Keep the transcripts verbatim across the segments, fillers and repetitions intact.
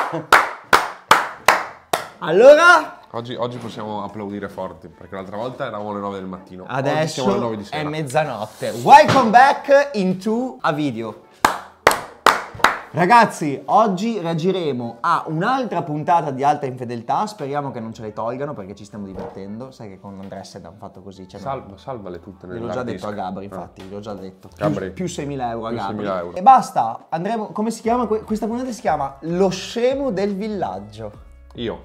Allora? Oggi, oggi possiamo applaudire forti, perché l'altra volta eravamo alle nove del mattino. Adesso oggi siamo alle nove di sera. È mezzanotte. Welcome back into a video. Ragazzi, oggi reagiremo a un'altra puntata di Alta Infedeltà. Speriamo che non ce le tolgano perché ci stiamo divertendo. Sai che con Andressa hanno fatto così. Cioè Salva, salvale tutte nel Gliel'ho già detto a Gabri, infatti, ah. gliel'ho già detto. Gabri. Più, più seimila euro a Più Gabri. seimila euro. E basta, andremo, come si chiama? Questa puntata si chiama Lo scemo del villaggio. Io.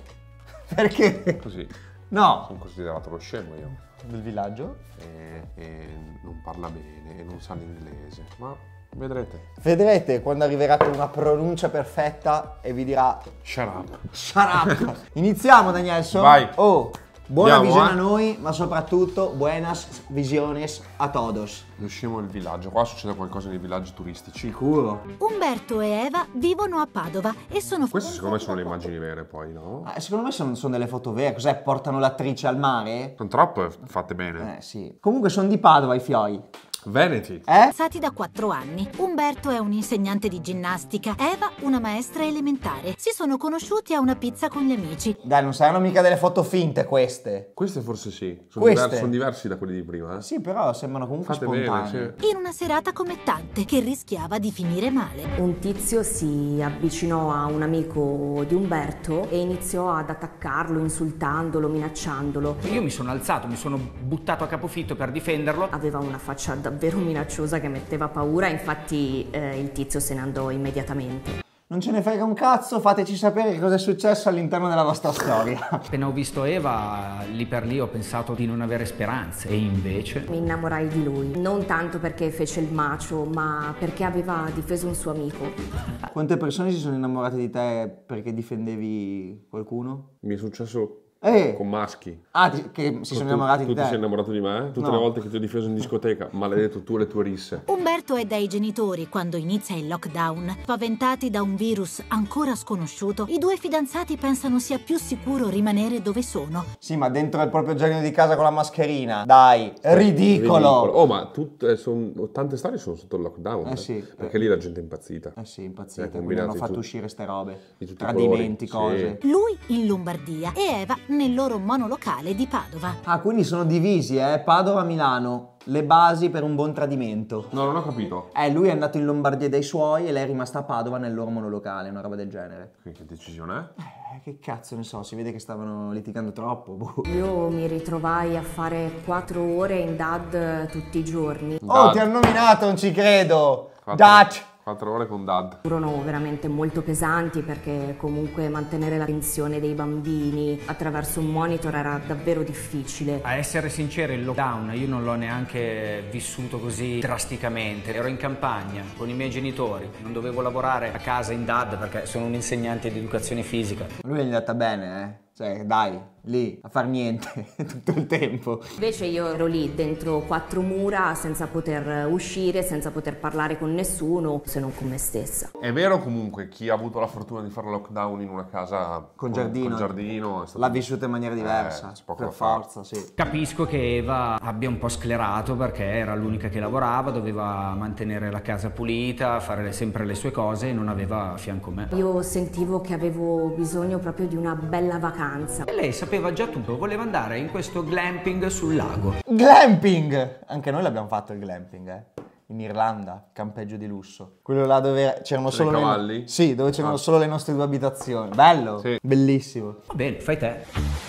Perché? Così. No. Sono considerato lo scemo io. Del villaggio? E, e non parla bene e non sa l'inglese, ma vedrete. Vedrete quando arriverà con una pronuncia perfetta e vi dirà Shut up. Shut up. Iniziamo, Danielson. Vai. Oh, buona Andiamo, visione eh? a noi, ma soprattutto buenas visiones a todos. Lo scemo del villaggio. Qua succede qualcosa nei villaggi turistici. Sicuro. Umberto e Eva vivono a Padova e sono... Queste secondo me sono le immagini vere poi, no? Eh, secondo me sono, sono delle foto vere. Cos'è? Portano l'attrice al mare? Sono troppo fatte bene. Eh sì. Comunque sono di Padova i fioi. Veneti. Eh? Stati da quattro anni. Umberto è un insegnante di ginnastica, Eva una maestra elementare. Si sono conosciuti a una pizza con gli amici. Dai, non saranno mica delle foto finte queste. Queste forse sì. Sono, Queste? diversi, sono diversi da quelli di prima. Eh? Sì, però sembrano comunque Fate spontanei. bene, sì. In una serata come tante, che rischiava di finire male. Un tizio si avvicinò a un amico di Umberto e iniziò ad attaccarlo, insultandolo, minacciandolo. Io mi sono alzato, mi sono buttato a capofitto per difenderlo. Aveva una faccia davvero minacciosa che metteva paura, infatti eh, il tizio se ne andò immediatamente. Non ce ne frega un cazzo, fateci sapere cosa è successo all'interno della vostra storia. Appena ho visto Eva, lì per lì ho pensato di non avere speranze e invece... Mi innamorai di lui, non tanto perché fece il macio, ma perché aveva difeso un suo amico. Quante persone si sono innamorate di te perché difendevi qualcuno? Mi è successo Eh! con maschi. Ah, ti- che si sono Tu- innamorati tu di te? ti sei innamorato di me? Tutte No. le volte che ti ho difeso in discoteca, maledetto tu e le tue risse. Umberto è dai genitori quando inizia il lockdown. Spaventati da un virus ancora sconosciuto, i due fidanzati pensano sia più sicuro rimanere dove sono. Sì, ma dentro il proprio genio di casa con la mascherina. Dai, ridicolo! Oh, ma tut- eh, son- tante storie sono sotto il lockdown. Eh eh, sì. Perché lì la gente è impazzita. Eh sì, Eh, impazzita, quindi combinati hanno fatto tu- uscire ste robe. di tutti i Tradimenti, colori, cose. sì. Lui in Lombardia e Eva nel loro monolocale di Padova. Ah, quindi sono divisi, eh? Padova-Milano, le basi per un buon tradimento. No, non ho capito. Eh, lui è andato in Lombardia dai suoi e lei è rimasta a Padova nel loro monolocale, una roba del genere. Che, che decisione è? Eh, che cazzo ne so, si vede che stavano litigando troppo. boh. Io mi ritrovai a fare quattro ore in D A D tutti i giorni. Oh, Dad. ti hanno nominato, non ci credo! Quattro- Dutch! Quattro ore con Dad. Furono veramente molto pesanti perché comunque mantenere l'attenzione dei bambini attraverso un monitor era davvero difficile. A essere sincero, il lockdown io non l'ho neanche vissuto così drasticamente. Ero in campagna con i miei genitori, non dovevo lavorare a casa in D A D perché sono un insegnante di educazione fisica. Lui è andata bene, eh? Cioè, dai, lì, a far niente, tutto il tempo. Invece io ero lì dentro quattro mura senza poter uscire, senza poter parlare con nessuno se non con me stessa. È vero comunque chi ha avuto la fortuna di fare lockdown in una casa Con giardino. con giardino è stato- L'ha vissuta in maniera diversa, Eh, c'è poco per da fare. forza, sì. Capisco che Eva abbia un po' sclerato perché era l'unica che lavorava, doveva mantenere la casa pulita, fare le- sempre le sue cose e non aveva a fianco me. Io sentivo che avevo bisogno proprio di una bella vacanza. E lei sapeva già tutto, voleva andare in questo glamping sul lago. Glamping! Anche noi l'abbiamo fatto il glamping, eh. In Irlanda, campeggio di lusso. Quello là dove c'erano solo i le... cavalli? Sì, dove c'erano Ah. solo le nostre due abitazioni. Bello? Sì. Bellissimo. Va bene, fai te.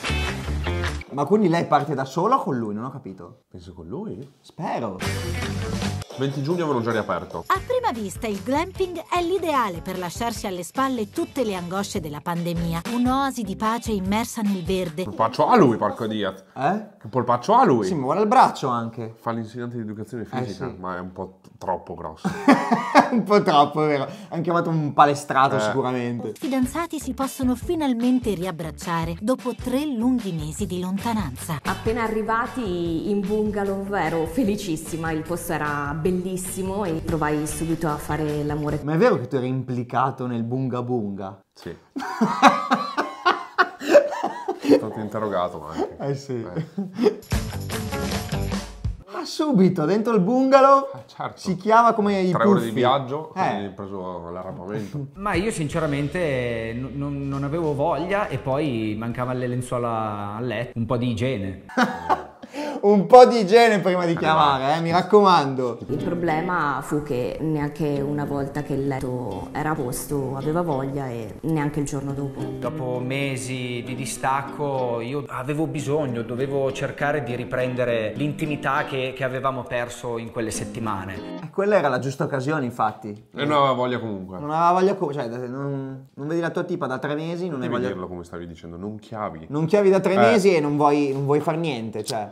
Ma quindi lei parte da sola o con lui? Non ho capito. Penso con lui? Spero. venti giugno avevano già riaperto. A prima vista il glamping è l'ideale per lasciarsi alle spalle tutte le angosce della pandemia. Un'oasi di pace immersa nel verde. Polpaccio a lui, porco Diaz. Eh? Che polpaccio a lui. Sì, ma guarda il braccio anche. Fa l'insegnante di educazione fisica, sì. ma è un po' t- troppo grosso. Un po' troppo, vero? Hanno chiamato un palestrato Eh. sicuramente. I fidanzati si possono finalmente riabbracciare dopo tre lunghi mesi di lontananza. Appena arrivati in bungalow ero felicissima, il posto era bellissimo e provai subito a fare l'amore. Ma è vero che tu eri implicato nel bunga bunga? Sì. Sono stato interrogato anche. Eh sì. Eh. Ah, subito, dentro il bungalow. Eh, certo. Si chiama come i Tre puffi. ore di viaggio, Eh. hai preso l'arrabbiamento. Ma io sinceramente n- non, non avevo voglia e poi mancava le lenzuola a letto, un po' di igiene. Un po' di igiene prima di chiamare, eh, mi raccomando. Il problema fu che neanche una volta che il letto era a posto aveva voglia e neanche il giorno dopo. Dopo mesi di distacco io avevo bisogno, dovevo cercare di riprendere l'intimità che, che avevamo perso in quelle settimane. E quella era la giusta occasione, infatti. E non aveva voglia comunque. Non aveva voglia, co- cioè non, non vedi la tua tipa da tre mesi, non hai Devi voglia. dirlo come stavi dicendo, non chiavi. Non chiavi da tre Eh. mesi e non vuoi, non vuoi far niente, cioè.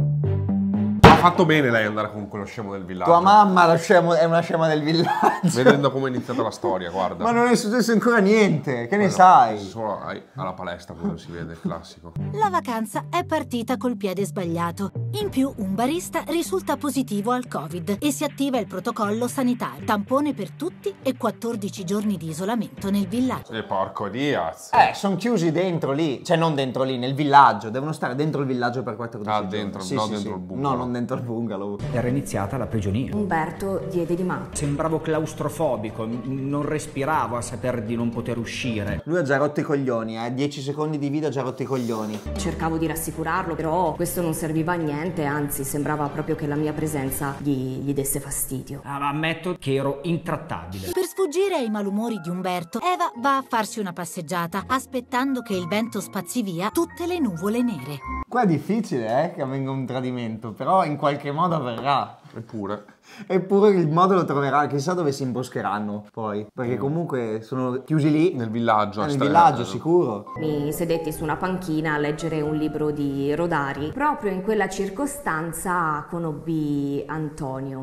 Ha fatto bene lei andare con quello scemo del villaggio. Tua mamma lo scemo- è una scema del villaggio. Vedendo come è iniziata la storia, guarda. Ma non è successo ancora niente, che ne Quello- sai? Solo ai- alla palestra quello si vede, il classico. La vacanza è partita col piede sbagliato. In più, un barista risulta positivo al Covid e si attiva il protocollo sanitario. Tampone per tutti e quattordici giorni di isolamento nel villaggio. E porco Diaz. Eh, sono chiusi dentro lì, cioè non dentro lì, nel villaggio, devono stare dentro il villaggio per quattordici Ah, giorni. dentro, Sì, non sì, dentro sì. il bungalow. No, non dentro il bungalow. Era iniziata la prigionia. Umberto diede di matto. Sembravo claustrofobico, n- non respiravo a saper di non poter uscire. Lui ha già rotto i coglioni, eh, dieci secondi di video ha già rotto i coglioni. Cercavo di rassicurarlo, però questo non serviva a niente, anzi sembrava proprio che la mia presenza gli, gli desse fastidio. Ah, ma ammetto che ero intrattabile. Per sfuggire ai malumori di Umberto, Eva va a farsi una passeggiata, aspettando che il vento spazzi via tutte le nuvole nere. Qua è difficile, eh, che avvenga un tradimento, però in qualche modo avverrà. Eppure. Eppure il modo lo troverà, chissà dove si imboscheranno poi, perché comunque sono chiusi lì. Nel villaggio. Eh, a nel stare- villaggio, sicuro. Mi sedetti su una panchina a leggere un libro di Rodari. Proprio in quella circostanza conobbi Antonio.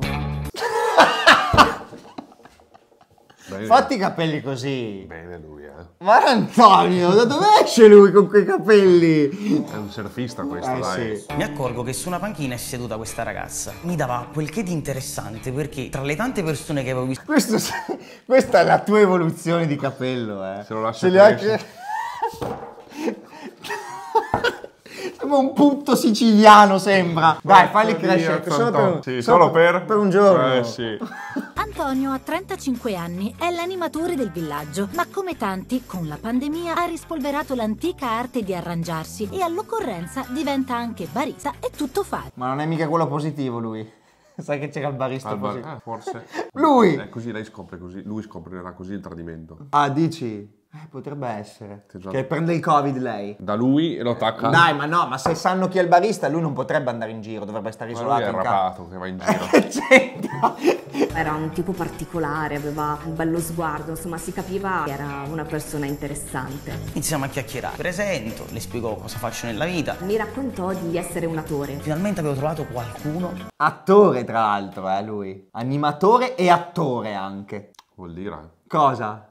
Bene, Fatti i capelli così. bene lui, eh. Ma Antonio, da dove esce lui con quei capelli? È un surfista questo, Eh, dai. sì. Mi accorgo che su una panchina è seduta questa ragazza. Mi dava quel che di interessante perché tra le tante persone che avevo visto Questo, questa è la tua evoluzione di capello, eh. Se lo lasci Se li ha crescere. Sembra un putto siciliano, sembra. Dai, falli Porca crescere. Dio, Solo Antonio. per, Sì, solo per? per un giorno. Eh sì. Antonio ha trentacinque anni, è l'animatore del villaggio, ma come tanti, con la pandemia ha rispolverato l'antica arte di arrangiarsi e all'occorrenza diventa anche barista e tuttofare. Ma non è mica quello positivo lui. Sai che c'era il barista Al bar- positivo. eh, forse. Lui! È così, lei scopre così. Lui scoprirà così il tradimento. Ah, dici? Eh, potrebbe essere. Che già- Che prende il Covid lei. Da lui e lo attacca. Dai, ma no, ma se sanno chi è il barista, lui non potrebbe andare in giro, dovrebbe stare Ma lui isolato è in casa. rapato che va in giro. Che c'entra? Era un tipo particolare, aveva un bello sguardo, insomma si capiva che era una persona interessante. iniziamo a chiacchierare. Presento, le spiego cosa faccio nella vita. Mi raccontò di essere un attore. Finalmente avevo trovato qualcuno. Attore, tra l'altro, eh, lui. Animatore e attore anche. Vuol dire? Cosa?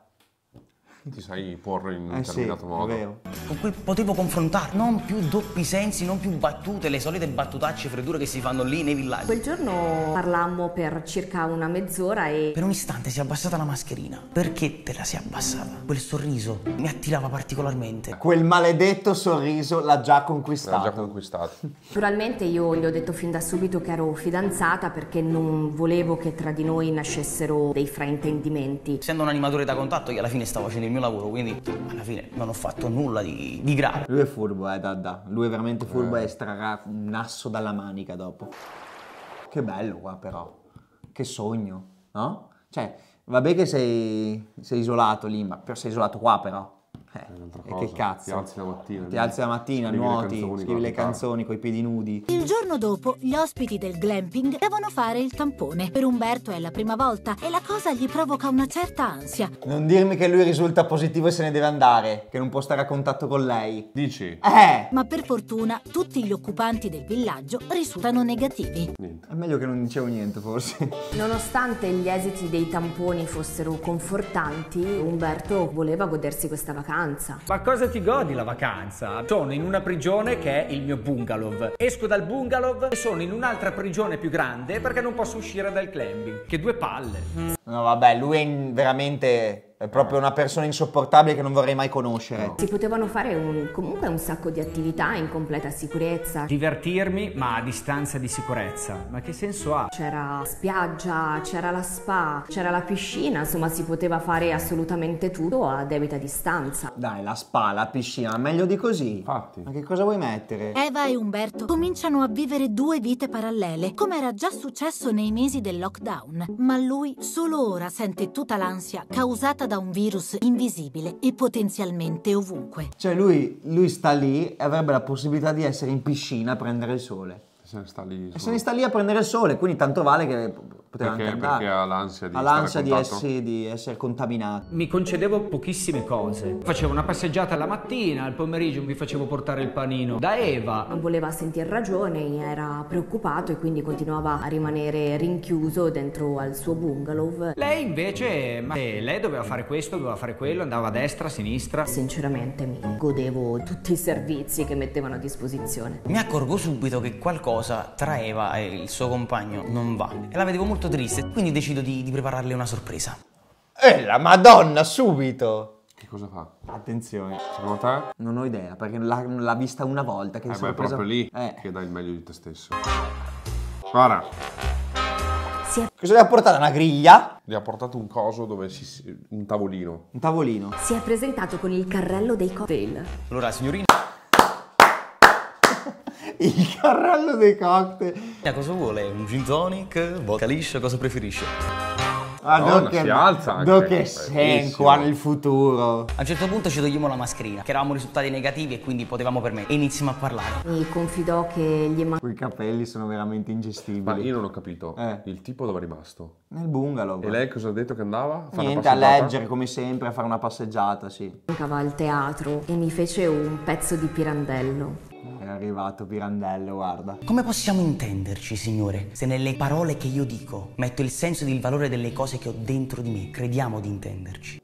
Ti sai porre in un Eh sì, determinato modo. è vero. Con cui potevo confrontare. Non più doppi sensi, non più battute, le solite battutacce freddure che si fanno lì nei villaggi. Quel giorno parlammo per circa una mezz'ora e Per un istante si è abbassata la mascherina. Perché te la sei abbassata? Quel sorriso mi attirava particolarmente. Quel maledetto sorriso l'ha già L'ha conquistato. già conquistato. naturalmente io gli ho detto fin da subito che ero fidanzata perché non volevo che tra di noi nascessero dei fraintendimenti. Essendo un animatore da contatto, io alla fine stavo facendo il mio lavoro, quindi alla fine non ho fatto nulla di, di grave. Lui è furbo, eh, Dadda. Lui è veramente furbo e estrarrà un asso dalla manica dopo. Che bello qua, però. Che sogno, no? Cioè, vabbè che sei, sei isolato lì, ma però sei isolato qua, però. Eh, un'altra e cosa. che cazzo? Ti alzi la mattina, Ti alzi la mattina, scrivi le nuoti, canzoni con scrivi la le chitarra. canzoni coi piedi nudi. Il giorno dopo, gli ospiti del glamping devono fare il tampone. Per Umberto è la prima volta e la cosa gli provoca una certa ansia. Non dirmi che lui risulta positivo e se ne deve andare, che non può stare a contatto con lei. Dici? Eh! Ma per fortuna tutti gli occupanti del villaggio risultano negativi. Niente. È meglio che non dicevo niente, forse. Nonostante gli esiti dei tamponi fossero confortanti, Umberto voleva godersi questa vacanza. Ma cosa ti godi la vacanza? Sono in una prigione che è il mio bungalow. Esco dal bungalow e sono in un'altra prigione più grande perché non posso uscire dal clamping. Che due palle. No, vabbè, lui è in- veramente è proprio una persona insopportabile che non vorrei mai conoscere. Si potevano fare un, comunque un sacco di attività in completa sicurezza. Divertirmi, ma a distanza di sicurezza. Ma che senso ha? C'era spiaggia, c'era la spa, c'era la piscina, insomma si poteva fare assolutamente tutto a debita distanza. Dai, la spa, la piscina, meglio di così. Infatti. Ma che cosa vuoi mettere? Eva e Umberto cominciano a vivere due vite parallele, come era già successo nei mesi del lockdown. Ma lui solo ora sente tutta l'ansia causata da un virus invisibile e potenzialmente ovunque. Cioè lui, lui sta lì e avrebbe la possibilità di essere in piscina a prendere il sole. Se ne sta lì. E se ne sta lì a prendere il sole, quindi tanto vale che poteva Perché, anche andare. perché ha l'ansia di Ha l'ansia stare di, a contatto? essi- di essere contaminato. Mi concedevo pochissime cose. Facevo una passeggiata la mattina, al pomeriggio mi facevo portare il panino da Eva. Non voleva sentir ragioni, era preoccupato e quindi continuava a rimanere rinchiuso dentro al suo bungalow. Lei invece, ma eh, lei doveva fare questo, doveva fare quello, andava a destra, a sinistra. Sinceramente mi godevo tutti i servizi che mettevano a disposizione. Mi accorgo subito che qualcosa tra Eva e il suo compagno non va e la vedevo molto triste, quindi decido di, di prepararle una sorpresa. Eh, la Madonna, subito! Che cosa fa? Attenzione. Secondo te? Non ho idea, perché l'ha, l'ha vista una volta. Che Eh si beh, è presa... proprio lì Eh. che dai il meglio di te stesso. Guarda, Cosa le ha portato? Una griglia? gli ha portato un coso dove si... si- un tavolino. Un tavolino. Si è presentato con il carrello dei cocktail. Allora, signorina, Il carrello dei cocktail. cosa vuole? Un gin tonic? Vodka liscia? Cosa preferisce? Guarda Madonna, che, si alza anche. do che Bellissimo. sen qua nel futuro. A un certo punto ci togliamo la mascherina, che eravamo risultati negativi e quindi potevamo permettere. E iniziamo a parlare. Mi confidò che gli mancava Quei capelli sono veramente Ma ingestibili. io non ho capito. Eh. Il tipo dove è rimasto? Nel bungalow. E lei cosa ha detto che andava? A fare Niente, una a passeggiata? leggere come sempre, a fare una passeggiata, sì. al teatro e mi fece un pezzo di Pirandello. È arrivato Pirandello, guarda. Come possiamo intenderci, signore, se nelle parole che io dico metto il senso ed il valore delle cose che ho dentro di me? Crediamo di intenderci.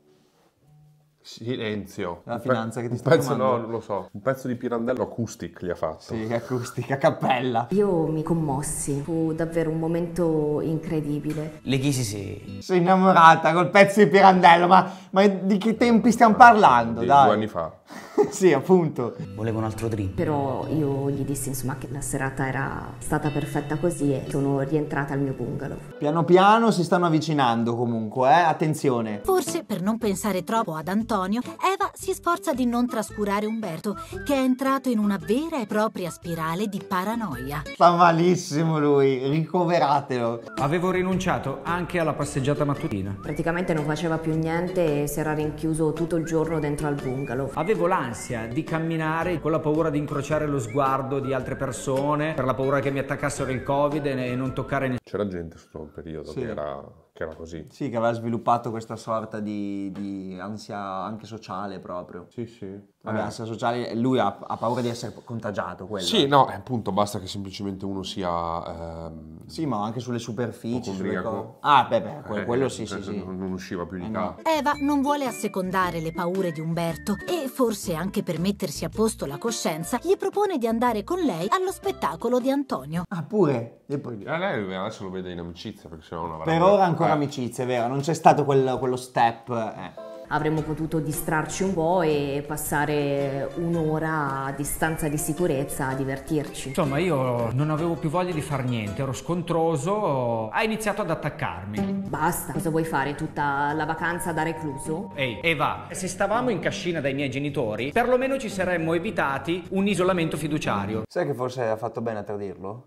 Silenzio. La Un pe- finanza che ti un sta pezzo, chiamando. no, non lo so. Un pezzo di Pirandello acoustic gli ha fatto. Sì, acustica, cappella. Io mi commossi, fu davvero un momento incredibile. Le chiesi se... Sei innamorata col pezzo di Pirandello, ma, ma di che tempi stiamo parlando, Di dai? due anni fa. Sì, appunto. voleva un altro drink. Però io gli dissi insomma che la serata era stata perfetta così e sono rientrata al mio bungalow. Piano piano si stanno avvicinando comunque, eh? Attenzione. Forse per non pensare troppo ad Antonio, Eva si sforza di non trascurare Umberto, che è entrato in una vera e propria spirale di paranoia. Sta malissimo lui, ricoveratelo. Avevo rinunciato anche alla passeggiata mattutina. Praticamente non faceva più niente e si era rinchiuso tutto il giorno dentro al bungalow. Avevo l'ansia di camminare con la paura di incrociare lo sguardo di altre persone, per la paura che mi attaccassero il Covid e non toccare nessuno. C'era gente sotto un periodo Sì. che, era, che era così. Sì, che aveva sviluppato questa sorta di, di ansia anche sociale proprio. Sì, sì. Vabbè, Eh. ansia sociale, lui ha, ha paura di essere contagiato, quello. Sì, no, eh, appunto, basta che semplicemente uno sia... ehm, Sì, ma anche sulle superfici, sulle ipocondriaco. cose. Ah, beh, beh, que- eh, quello eh, sì, sì, eh, sì. Non, non usciva più di Eh, casa. no. Eva non vuole assecondare le paure di Umberto e, forse anche per mettersi a posto la coscienza, gli propone di andare con lei allo spettacolo di Antonio. Ah, pure? E poi- Eh, lei adesso lo vede in amicizia, perché sennò non avrebbe... Per ora ancora Eh. amicizia, è vero? Non c'è stato quel- quello step. Eh. Avremmo potuto distrarci un po' e passare un'ora a distanza di sicurezza a divertirci. Insomma, io non avevo più voglia di far niente, ero scontroso, ha iniziato ad attaccarmi. Basta, cosa vuoi fare? Tutta la vacanza da recluso? Ehi, Eva, se stavamo in cascina dai miei genitori, perlomeno ci saremmo evitati un isolamento fiduciario. Sai che forse ha fatto bene a tradirlo?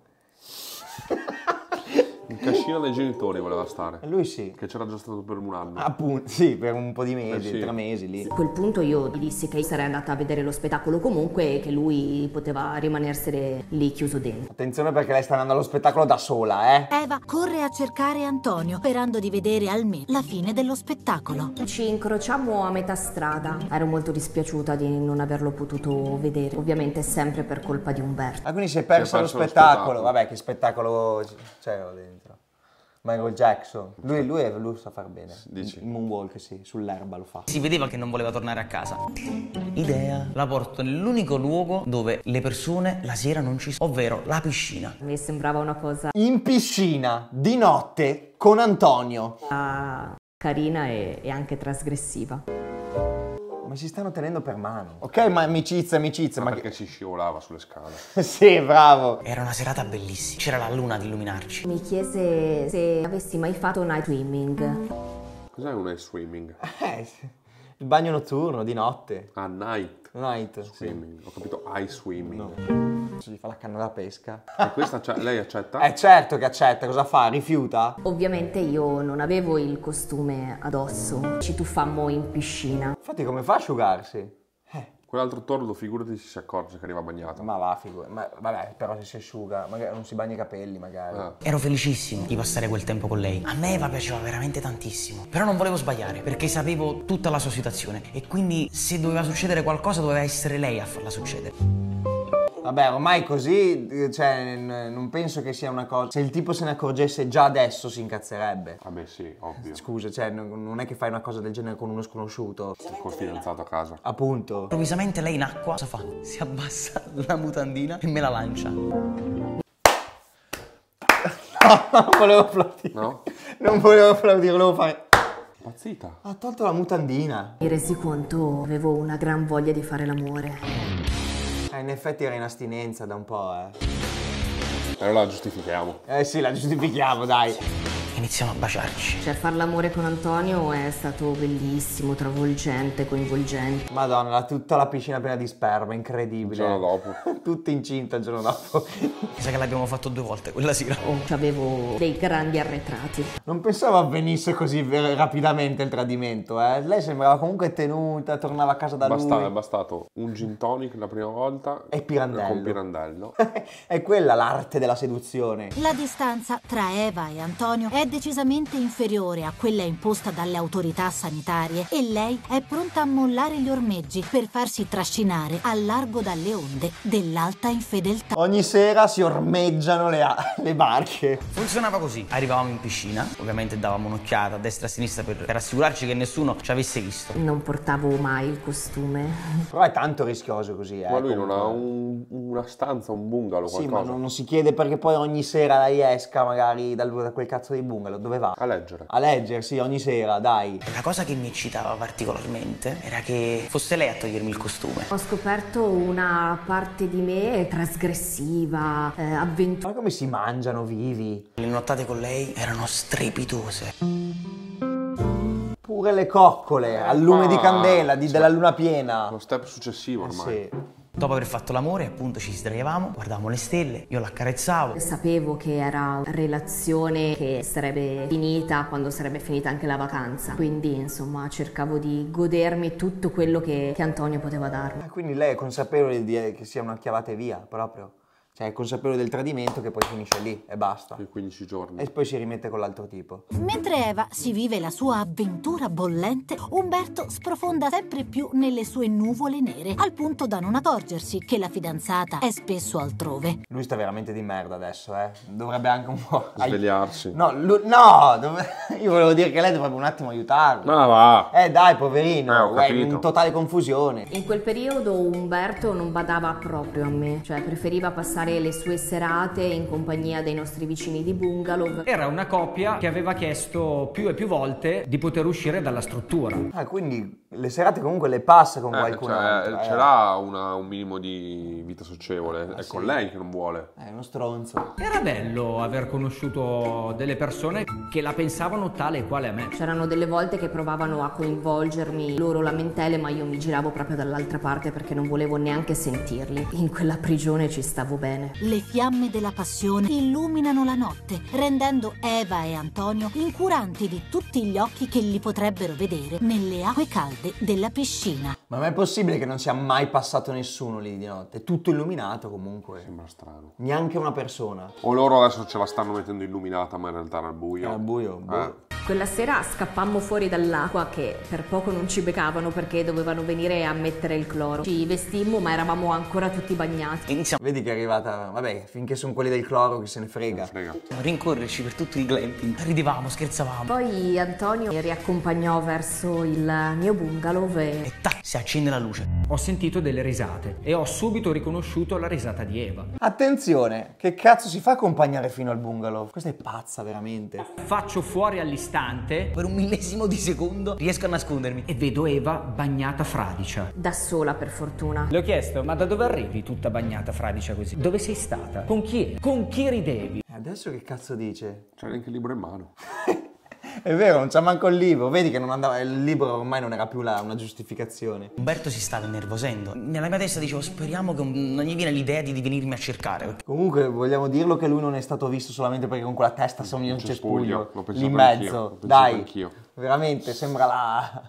In cascina dai genitori voleva stare. E lui sì. Che c'era già stato per un anno. Appunto, sì, per un po' di mesi, Eh, sì. tre mesi lì. A quel punto io gli dissi che sarei andata a vedere lo spettacolo comunque e che lui poteva rimanersene lì chiuso dentro. Attenzione perché lei sta andando allo spettacolo da sola, eh? Eva corre a cercare Antonio, sperando di vedere almeno la fine dello spettacolo. Ci incrociammo a metà strada. Ero molto dispiaciuta di non averlo potuto vedere, ovviamente sempre per colpa di Umberto. Ah, quindi si è perso, Si è perso lo lo spettacolo. spettacolo. Vabbè, che spettacolo c'era dentro. Michael Jackson. Lui, lui, è- lui sa far bene. Dici? Il moonwalk, sì, sull'erba lo fa. Si vedeva che non voleva tornare a casa. Idea, la porto nell'unico luogo dove le persone la sera non ci sono, ovvero la piscina. Mi sembrava una cosa In piscina, di notte, con Antonio. ah, carina e, e anche trasgressiva. Ma si stanno tenendo per mano. Ok, ma amicizia, amicizia. Ma, Ma perché si scivolava sulle scale. sì, bravo. Era una serata bellissima, c'era la luna ad illuminarci. Mi chiese se avessi mai fatto night swimming. Cos'è un night swimming? Eh, sì. Il bagno notturno, di notte. Ah, night Night. swimming. Ho capito ice swimming. No. Si fa la canna da pesca. E questa acce- lei accetta? Eh certo che accetta, cosa fa? Rifiuta? Ovviamente io non avevo il costume addosso, ci tuffammo in piscina. Infatti come fa a asciugarsi? Quell'altro tordo, figurati se si accorge che arriva bagnato. Ma va, figo. Ma vabbè, però se si asciuga, magari non si bagna i capelli, magari. Ah. Ero felicissimo di passare quel tempo con lei. A me Eva piaceva veramente tantissimo. Però non volevo sbagliare, perché sapevo tutta la sua situazione. E quindi se doveva succedere qualcosa, doveva essere lei a farla succedere. Vabbè, ormai così, cioè, n- non penso che sia una cosa... Se il tipo se ne accorgesse già adesso si incazzerebbe. A me sì, ovvio. Scusa, cioè, n- non è che fai una cosa del genere con uno sconosciuto. Col fidanzato a casa. Appunto. Improvvisamente lei in acqua, cosa fa? Si abbassa la mutandina e me la lancia. No, non volevo applaudire. No? Non volevo applaudire, volevo fare... Impazzita. Ha tolto la mutandina. Mi resi conto, avevo una gran voglia di fare l'amore. Eh, in effetti era in astinenza da un po', eh. Allora la giustifichiamo. Eh sì, la giustifichiamo, dai. Iniziamo a baciarci. Cioè, far l'amore con Antonio è stato bellissimo, travolgente, coinvolgente. Madonna, la- tutta la piscina piena di sperma, incredibile. Il giorno dopo. Tutta incinta il giorno dopo. Mi sa che l'abbiamo fatto due volte quella sera. Oh, avevo dei grandi arretrati. Non pensavo avvenisse così ver- rapidamente il tradimento, eh. Lei sembrava comunque tenuta, tornava a casa da Basta- lui. è bastato un gin tonic la prima volta. E Pirandello. Con Pirandello. È quella l'arte della seduzione. La distanza tra Eva e Antonio è decisamente inferiore a quella imposta dalle autorità sanitarie e lei è pronta a mollare gli ormeggi per farsi trascinare al largo dalle onde dell'alta infedeltà. Ogni sera si ormeggiano le, a- le barche. Funzionava così. Arrivavamo in piscina, ovviamente davamo un'occhiata a destra e a sinistra per, per assicurarci che nessuno ci avesse visto. Non portavo mai il costume. Però è tanto rischioso così, eh. Ma lui non comunque. ha un- una stanza, un bungalow, Sì, qualcosa. ma non, non si chiede perché poi ogni sera lei esca magari dal- da quel cazzo di bungalow. Dove va? A leggere. A leggersi ogni sera, dai. La cosa che mi eccitava particolarmente era che fosse lei a togliermi il costume. Ho scoperto una parte di me trasgressiva, eh, avventurosa. Guarda come si mangiano vivi. Le nottate con lei erano strepitose. Pure le coccole, al lume di Ah, candela, di- sì. della luna piena. Lo step successivo Eh ormai. sì. Dopo aver fatto l'amore, appunto, ci sdraiavamo, guardavamo le stelle, io l'accarezzavo. Sapevo che era una relazione che sarebbe finita quando sarebbe finita anche la vacanza. Quindi, insomma, cercavo di godermi tutto quello che, che Antonio poteva darmi. Ah, quindi lei è consapevole di, che sia una chiavata e via, proprio. Cioè è consapevole del tradimento che poi finisce lì e basta. In quindici giorni. E poi si rimette con l'altro tipo. Mentre Eva si vive la sua avventura bollente, Umberto sprofonda sempre più nelle sue nuvole nere, al punto da non accorgersi che la fidanzata è spesso altrove. Lui sta veramente di merda adesso, eh. Dovrebbe anche un po'... ai- Svegliarsi. No, lui- no! dov- Io volevo dire che lei dovrebbe un attimo aiutarlo. Ma va. Eh dai, poverino, Eh, ho è capito. in totale confusione. In quel periodo Umberto non badava proprio a me, cioè preferiva passare le sue serate in compagnia dei nostri vicini di bungalow. Era una coppia che aveva chiesto più e più volte di poter uscire dalla struttura. Ah, quindi le serate comunque le passa con Eh, qualcun cioè, altro. eh. ce l'ha una- un minimo di vita socievole. È sì. con lei che non vuole. È uno stronzo. Era bello aver conosciuto delle persone che la pensavano tale e quale a me. C'erano delle volte che provavano a coinvolgermi loro lamentele, ma io mi giravo proprio dall'altra parte perché non volevo neanche sentirli. In quella prigione ci stavo bene. Le fiamme della passione illuminano la notte, rendendo Eva e Antonio incuranti di tutti gli occhi che li potrebbero vedere nelle acque calde della piscina. Ma non è possibile che non sia mai passato nessuno lì di notte? Tutto illuminato comunque. Sembra strano. Neanche una persona. O loro adesso ce la stanno mettendo illuminata, ma in realtà era al buio. Era al buio, boh. Eh. Quella sera scappammo fuori dall'acqua che per poco non ci beccavano perché dovevano venire a mettere il cloro. Ci vestimmo ma eravamo ancora tutti bagnati. Iniziamo Vedi che è arrivata... Vabbè, finché sono quelli del cloro che se ne frega. Frega. a rincorrerci per tutto il glamping. Ridevamo, scherzavamo. Poi Antonio mi riaccompagnò verso il mio bungalow e E tac, si accende la luce. Ho sentito delle risate e ho subito riconosciuto la risata di Eva. Attenzione, che cazzo si fa a accompagnare fino al bungalow? Questa è pazza veramente. Faccio fuori all'istante Per un millesimo di secondo riesco a nascondermi. e vedo Eva bagnata fradicia. Da sola, per fortuna. Le ho chiesto, ma da dove arrivi tutta bagnata fradicia così? Dove sei stata? Con chi? Con chi ridevi? E adesso che cazzo dice? C'è neanche il libro in mano. È vero, non c'ha manco il libro. Vedi che non andava, il libro ormai non era più la, una giustificazione. Umberto si stava innervosendo. Nella mia testa dicevo, speriamo che non gli viene l'idea di venirmi a cercare. Comunque vogliamo dirlo che lui non è stato visto solamente perché con quella testa sogna un cespuglio L'ho pensato lì in anch'io, mezzo. l'ho pensato Dai, anch'io. veramente sembra la,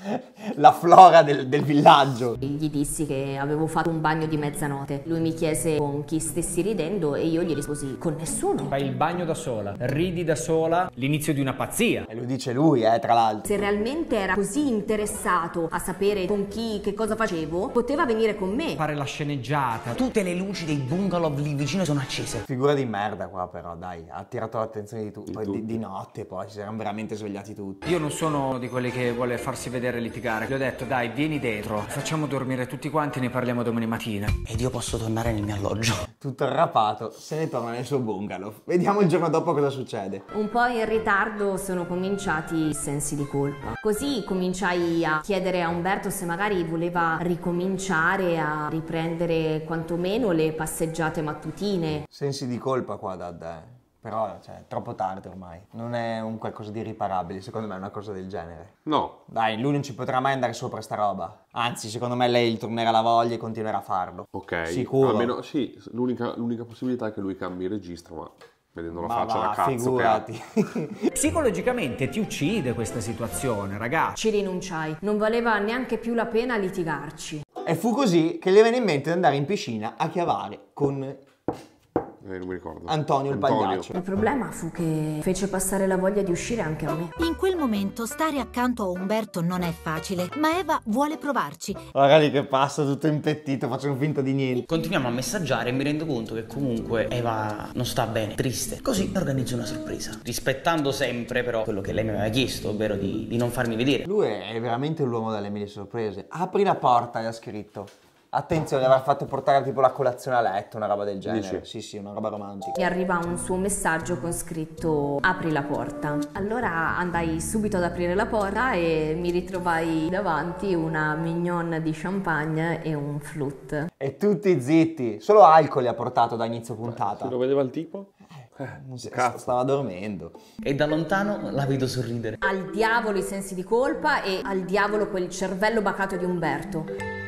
la flora del, del villaggio. Gli dissi che avevo fatto un bagno di mezzanotte. Lui mi chiese con chi stessi ridendo e io gli risposi con nessuno. Fai il bagno da sola, ridi da sola, l'inizio di una pazzia. E lo dice lui, eh, tra l'altro. Se realmente era così interessato a sapere con chi, che cosa facevo, poteva venire con me. Fare la sceneggiata. Tutte le luci dei bungalow lì vicino sono accese. Figura di merda qua però, dai, ha attirato l'attenzione di tutti. Poi di, tutti. di notte poi si erano veramente svegliati tutti. Io non sono di quelli che vuole farsi vedere e litigare. Gli ho detto, dai, vieni dentro, facciamo dormire tutti quanti, ne parliamo domani mattina. Ed io posso tornare nel mio alloggio. Tutto arrapato, se ne torna nel suo bungalow. Vediamo il giorno dopo cosa succede. Un po' in ritardo sono cominciati i sensi di colpa. Così cominciai a chiedere a Umberto se magari voleva ricominciare a riprendere quantomeno le passeggiate mattutine. Sensi di colpa qua, Dad, eh. Però, cioè, è troppo tardi ormai. Non è un qualcosa di irriparabile, secondo me è una cosa del genere. No, Dai, lui non ci potrà mai andare sopra sta roba. Anzi, secondo me lei gli tornerà la voglia e continuerà a farlo. ok. Sicuro. Almeno, sì, l'unica, l'unica possibilità è che lui cambi registro, ma vedendo la Ma faccia va, da cazzo figurati. Psicologicamente ti uccide questa situazione, ragazzi. Ci rinunciai. Non valeva neanche più la pena litigarci. E fu così che le venne in mente di andare in piscina a chiavare con che è. Eh, non mi ricordo. Antonio il pagliaccio. Il problema fu che fece passare la voglia di uscire anche a me. In quel momento stare accanto a Umberto non è facile, ma Eva vuole provarci. Guarda lì che passa tutto impettito, facciano finta di niente. Continuiamo a messaggiare e mi rendo conto che comunque Eva non sta bene, triste. Così organizzo una sorpresa, rispettando sempre però quello che lei mi aveva chiesto, ovvero di, di non farmi vedere. Lui è veramente l'uomo dalle mille sorprese. Apri la porta, gli ha scritto. Attenzione, avrà fatto portare tipo la colazione a letto, una roba del genere. Dici? Sì, sì, una roba romantica. Mi arriva un suo messaggio con scritto apri la porta. Allora andai subito ad aprire la porta e mi ritrovai davanti una mignon di champagne e un flute. E tutti zitti. Solo alcol gli ha portato da inizio puntata. Se lo vedeva il tipo? Non si- cazzo. Stava dormendo. E da lontano la vedo sorridere. Al diavolo i sensi di colpa e al diavolo quel cervello bacato di Umberto.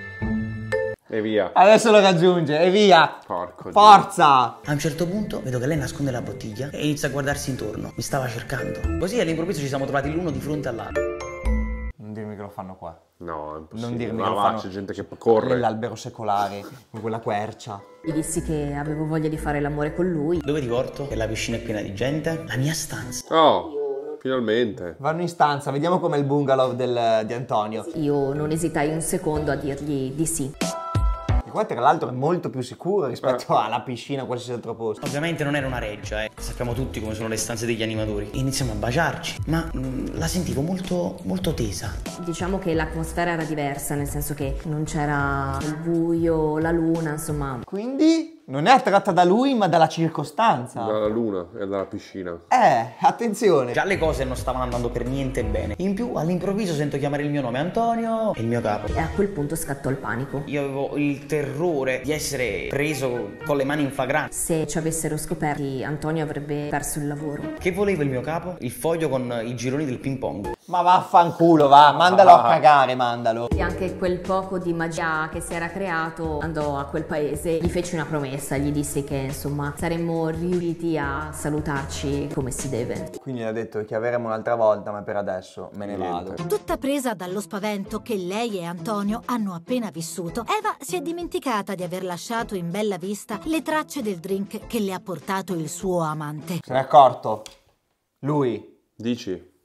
E via. Adesso lo raggiunge e via. Porco Forza! A un certo punto vedo che lei nasconde la bottiglia e inizia a guardarsi intorno. Mi stava cercando. Così all'improvviso ci siamo trovati l'uno di fronte all'altro. Non dirmi che lo fanno qua. No, è impossibile. Non dirmi Ma che lo va, fanno c'è gente che corre. nell'albero secolare, con quella quercia. Gli dissi che avevo voglia di fare l'amore con lui. Dove ti porto? Che la piscina è piena di gente. La mia stanza. Oh, finalmente. Vanno in stanza, vediamo com'è il bungalow del- di Antonio. Io non esitai un secondo a dirgli di sì. E qua tra l'altro è molto più sicuro rispetto alla piscina o qualsiasi altro posto. Ovviamente non era una reggia, eh. Sappiamo tutti come sono le stanze degli animatori. Iniziamo a baciarci, ma mh, la sentivo molto, molto tesa. Diciamo che l'atmosfera era diversa, nel senso che non c'era il buio, la luna, insomma. Quindi non è attratta da lui ma dalla circostanza. Dalla luna e dalla piscina. Eh, attenzione. Già le cose non stavano andando per niente bene. In più, all'improvviso sento chiamare il mio nome Antonio e il mio capo. E a quel punto scattò il panico. Io avevo il terrore di essere preso con le mani in flagranza. Se ci avessero scoperti, Antonio avrebbe perso il lavoro. Che voleva il mio capo? Il foglio con i gironi del ping pong. Ma vaffanculo, va, mandalo a cagare, mandalo. E anche quel poco di magia che si era creato andò a quel paese. Gli feci una promessa, gli dissi che insomma saremmo riusciti a salutarci come si deve. Quindi gli ha detto che chiaveremo un'altra volta, ma per adesso me ne Niente. vado. Tutta presa dallo spavento che lei e Antonio hanno appena vissuto, Eva si è dimenticata di aver lasciato in bella vista le tracce del drink che le ha portato il suo amante. Se n'è accorto? Lui? Dici?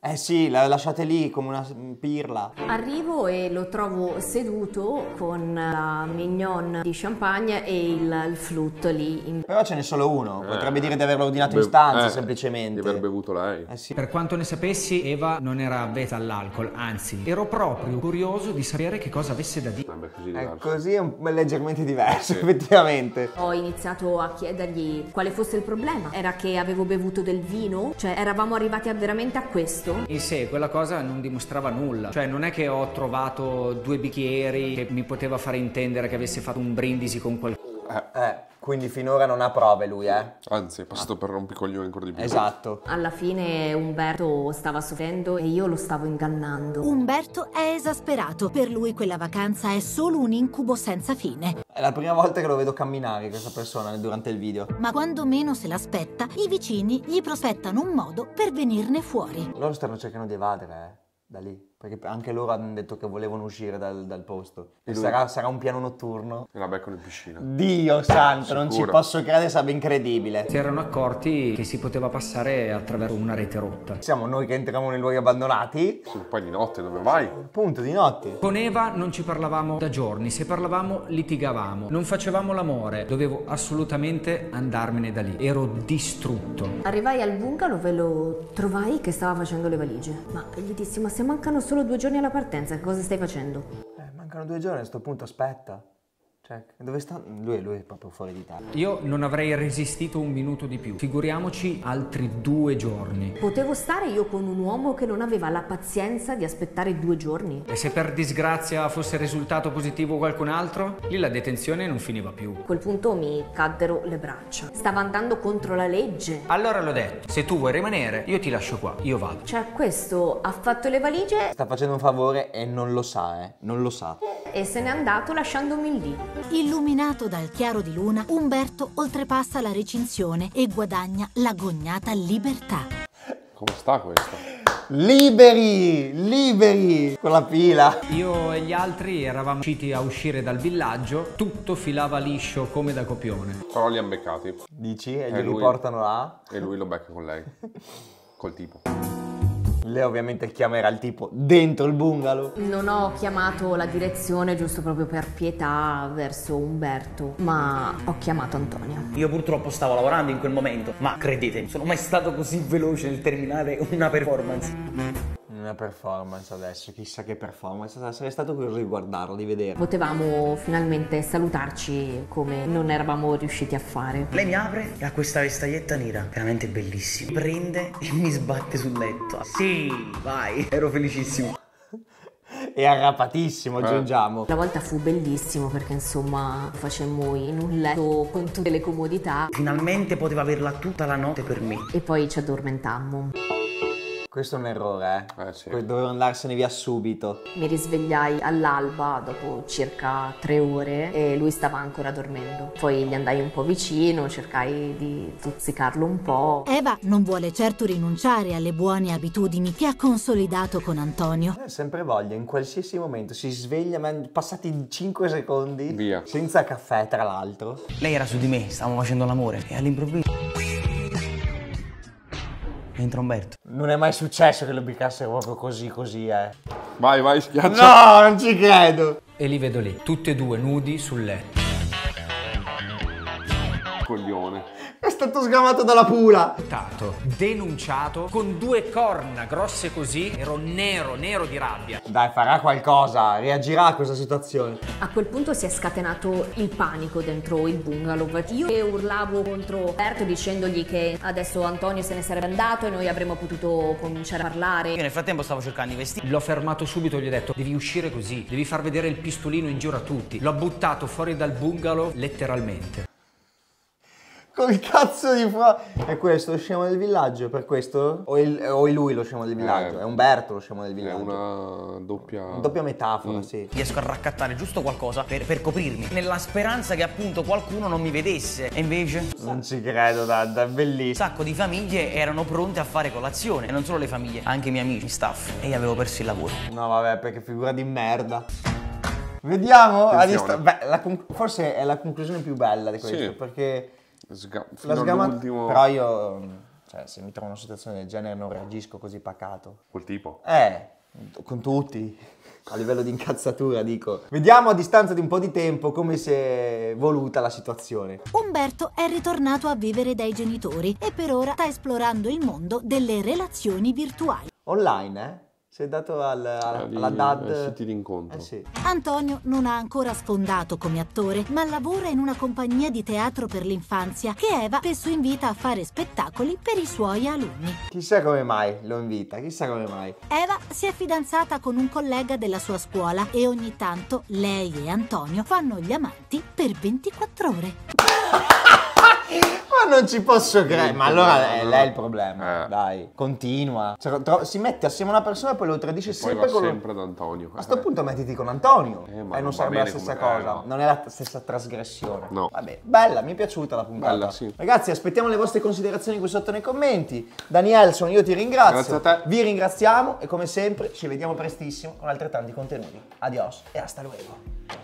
Eh sì, la lasciate lì come una pirla. Arrivo e lo trovo seduto con la mignon di champagne e il, il flutto lì. In... Però ce n'è solo uno, potrebbe Eh, dire di averlo ordinato in be- stanza eh, semplicemente. Di aver bevuto lei. Eh sì. Per quanto ne sapessi, Eva non era avvezza all'alcol, anzi, ero proprio curioso di sapere che cosa avesse da dire. Sembra così È diverso. così è un, leggermente diverso, Sì. effettivamente. Ho iniziato a chiedergli quale fosse il problema. Era che avevo bevuto del vino? Cioè, eravamo arrivati a veramente a questo? In sé quella cosa non dimostrava nulla, cioè non è che ho trovato due bicchieri che mi poteva fare intendere che avesse fatto un brindisi con qualcuno. Eh, quindi finora non ha prove lui, eh? Anzi, è passato per rompicoglioni ancora di più. Esatto. Alla fine Umberto stava soffrendo e io lo stavo ingannando. Umberto è esasperato. Per lui quella vacanza è solo un incubo senza fine. È la prima volta che lo vedo camminare questa persona durante il video. Ma quando meno se l'aspetta, i vicini gli prospettano un modo per venirne fuori. Loro stanno cercando di evadere, eh, da lì. Perché anche loro hanno detto che volevano uscire dal, dal posto. E lui? sarà, sarà un piano notturno. E la beccano in piscina. Dio santo, non ci Sicuro. posso credere, sarebbe incredibile. Si erano accorti che si poteva passare attraverso una rete rotta. Siamo noi che entriamo nei luoghi abbandonati. Sì, poi di notte dove vai? Punto, di notte. Con Eva non ci parlavamo da giorni, se parlavamo litigavamo, non facevamo l'amore, dovevo assolutamente andarmene da lì, ero distrutto. Arrivai al bungalow e lo trovai che stava facendo le valigie. Ma gli dissi, ma se mancano solo due giorni alla partenza, che cosa stai facendo? Eh, mancano due giorni, a sto punto aspetta. Cioè, dove sta? Lui, lui è proprio fuori di testa. Io non avrei resistito un minuto di più, figuriamoci altri due giorni. Potevo stare io con un uomo che non aveva la pazienza di aspettare due giorni? E se per disgrazia fosse risultato positivo qualcun altro, lì la detenzione non finiva più. A quel punto mi caddero le braccia. Stava andando contro la legge. Allora l'ho detto, se tu vuoi rimanere, io ti lascio qua, io vado. Cioè, questo ha fatto le valigie Sta facendo un favore e non lo sa, eh. Non lo sa. e se n'è andato lasciandomi lì. Illuminato dal chiaro di luna, Umberto oltrepassa la recinzione e guadagna l'agognata libertà. Come sta questa? Liberi! Liberi! Con la pila. Io e gli altri eravamo usciti a uscire dal villaggio, tutto filava liscio come da copione. Però li hanno beccati. Dici? E Eh, li lui- riportano là. E lui lo becca con lei. Col tipo. Lei ovviamente chiamerà il tipo dentro il bungalow. Non ho chiamato la direzione giusto proprio per pietà verso Umberto, ma ho chiamato Antonio. Io purtroppo stavo lavorando in quel momento, ma credetemi, sono mai stato così veloce nel terminare una performance. Una performance adesso, chissà che performance. Sarei stato curioso di guardarlo, di vederlo. Potevamo finalmente salutarci come non eravamo riusciti a fare. Lei mi apre e ha questa vestaglietta nera, veramente bellissima. Prende e mi sbatte sul letto. Sì, vai, ero felicissimo. E arrapatissimo, aggiungiamo. La volta fu bellissimo perché insomma facemmo in un letto con tutte le comodità Finalmente poteva averla tutta la notte per me. e poi ci addormentammo. Questo è un errore, eh. Eh, sì. Dovevo andarsene via subito. Mi risvegliai all'alba dopo circa tre ore e lui stava ancora dormendo. Poi gli andai un po' vicino, cercai di stuzzicarlo un po'. Eva non vuole certo rinunciare alle buone abitudini che ha consolidato con Antonio. Eh, sempre voglia, in qualsiasi momento si sveglia, ma passati cinque secondi. Via. Senza caffè, tra l'altro. Lei era su di me, stavamo facendo l'amore e all'improvviso entra Umberto. Non è mai successo che lo beccassero proprio così, così, eh. Vai, vai, schiaccia. No, non ci credo. E li vedo lì, tutti e due nudi sul letto. Coglione. È stato sgamato dalla pula. Stato denunciato con due corna grosse così, ero nero, nero di rabbia. Dai, farà qualcosa, reagirà a questa situazione. A quel punto si è scatenato il panico dentro il bungalow. Io urlavo contro Umberto dicendogli che adesso Antonio se ne sarebbe andato e noi avremmo potuto cominciare a parlare. Io nel frattempo stavo cercando i vestiti. L'ho fermato subito e gli ho detto devi uscire così, devi far vedere il pistolino in giro a tutti. L'ho buttato fuori dal bungalow letteralmente. Col cazzo di fuoco. È questo lo scemo del villaggio? Per questo? O, il, o è lui lo scemo del villaggio? Eh, è Umberto lo scemo del È villaggio? una doppia... Doppia metafora, Mm. sì. Riesco a raccattare giusto qualcosa per, per coprirmi, nella speranza che appunto qualcuno non mi vedesse. E invece Non ci credo, Dad, è un bellissimo. sacco di famiglie erano pronte a fare colazione. E non solo le famiglie, anche i miei amici, staff. E io avevo perso il lavoro. No, vabbè, perché figura di merda. Vediamo. a Attenzione. dista- Beh, la con- forse è la conclusione più bella di questo, Sì. perché Sga- la fino sgama... all'ultimo... Però io... Cioè, se mi trovo in una situazione del genere non reagisco così pacato. Quel tipo? Eh, con tutti. A livello di incazzatura, dico. Vediamo a distanza di un po' di tempo come si è evoluta la situazione. Umberto è ritornato a vivere dai genitori e per ora sta esplorando il mondo delle relazioni virtuali. Online, eh? Si è dato al, alla, Eh, di- alla D A D. ai siti di incontro. Eh sì. Antonio non ha ancora sfondato come attore, ma lavora in una compagnia di teatro per l'infanzia che Eva spesso invita a fare spettacoli per i suoi alunni. Chissà come mai lo invita, chissà come mai. Eva si è fidanzata con un collega della sua scuola e ogni tanto lei e Antonio fanno gli amanti per ventiquattro ore. Ma non ci posso credere. Ma allora è lei il problema. Eh. Dai, continua. Cioè, tro- si mette assieme a una persona e poi lo tradisce Poi sempre va con. sempre ad Antonio. A sto punto mettiti con Antonio. Eh, ma e non non va sarebbe la bene stessa come- cosa. eh, no. Non è la stessa trasgressione. No. Vabbè, bella, mi è piaciuta la puntata. Bella, sì. Ragazzi, aspettiamo le vostre considerazioni qui sotto nei commenti. Danielson, io ti ringrazio. Grazie a te. Vi ringraziamo e come sempre ci vediamo prestissimo con altrettanti contenuti. Adios e hasta luego.